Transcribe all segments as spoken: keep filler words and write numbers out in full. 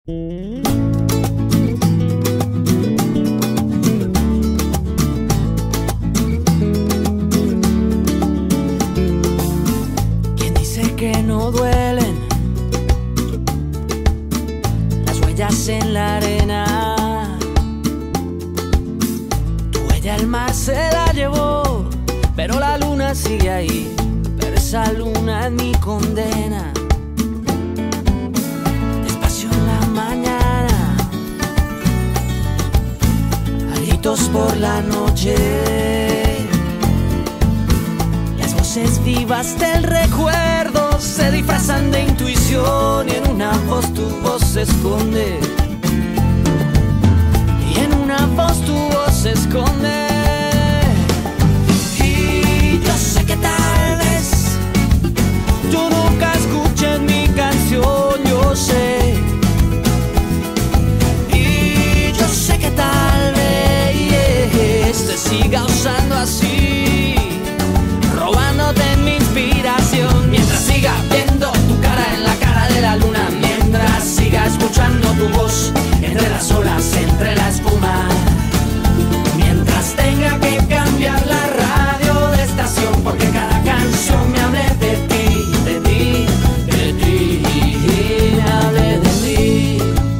¿Quién dice que no duelen las huellas en la arena? Tu huella el mar se la llevó, pero la luna sigue ahí. Pero esa luna es mi condena. Despacio en la mañana, a gritos por la noche, las voces vivas del recuerdo se disfrazan de intuición y en una voz tu voz se esconde. Y en una voz tu voz se esconde. Y yo sé que tal vez tú nunca escuches mi canción, yo sé. Y yo sé que tal vez te siga usando así, robándote mi inspiración. Mientras siga viendo tu cara en la cara de la luna, mientras siga escuchando tu voz entre las olas, entre la espuma, mientras tenga que cambiar la radio de estación porque cada canción me hable de ti, de ti, de ti, me hable de ti.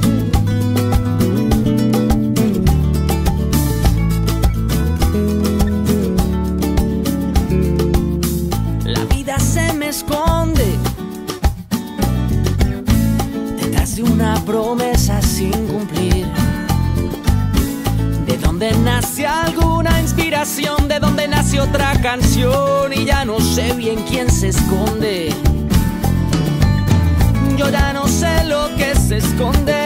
La vida se me esconde detrás de una promesa sin cumplir. De donde nace alguna inspiración, de donde nace otra canción y ya no sé bien quién se esconde. Yo ya no sé lo que se esconde.